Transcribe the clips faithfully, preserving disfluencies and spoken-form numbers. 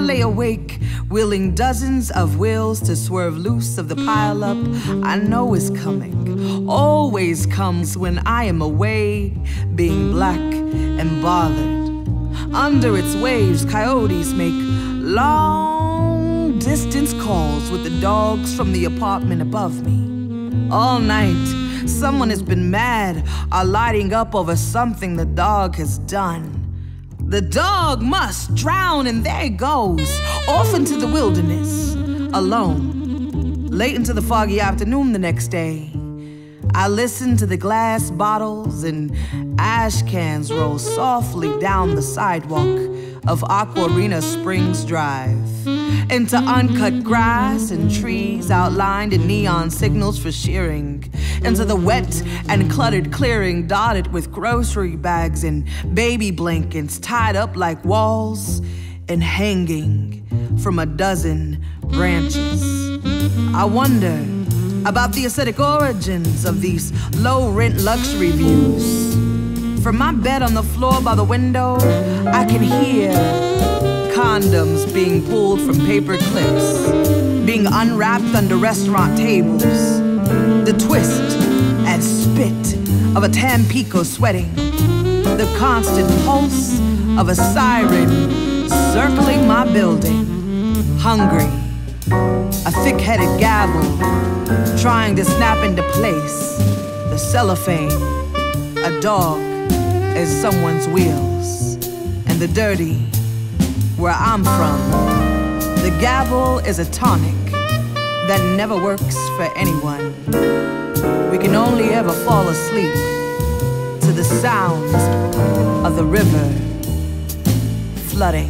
lay awake, willing dozens of wills to swerve loose of the pileup I know is coming, always comes when I am away, being black and bothered. Under its waves, coyotes make long-distance calls with the dogs from the apartment above me. All night, someone has been mad or lighting up over something the dog has done. The dog must drown, and there it goes, off into the wilderness, alone. Late into the foggy afternoon the next day, I listen to the glass bottles and ash cans roll softly down the sidewalk of Aquarina Springs Drive, into uncut grass and trees outlined in neon signals for shearing, into the wet and cluttered clearing dotted with grocery bags and baby blankets tied up like walls and hanging from a dozen branches. I wonder about the aesthetic origins of these low-rent luxury views. From my bed on the floor by the window, I can hear condoms being pulled from paper clips, being unwrapped under restaurant tables, the twist and spit of a Tampico sweating, the constant pulse of a siren circling my building, hungry, a thick-headed gavel trying to snap into place the cellophane, a dog is someone's wheels, and the dirty, where I'm from, the gavel is a tonic that never works for anyone. We can only ever fall asleep to the sounds of the river flooding.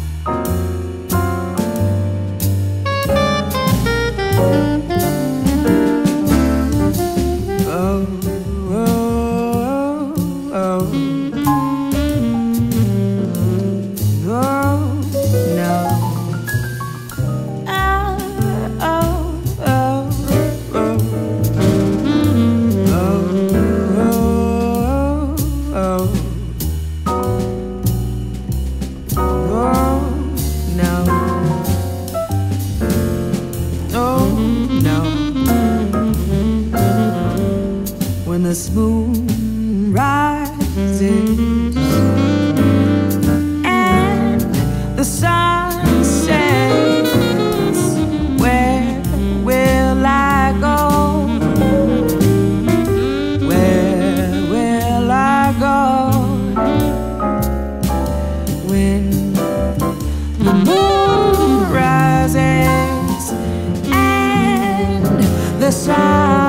The moon rises and the sun sets. Where will I go? Where will I go when the moon rises and the sun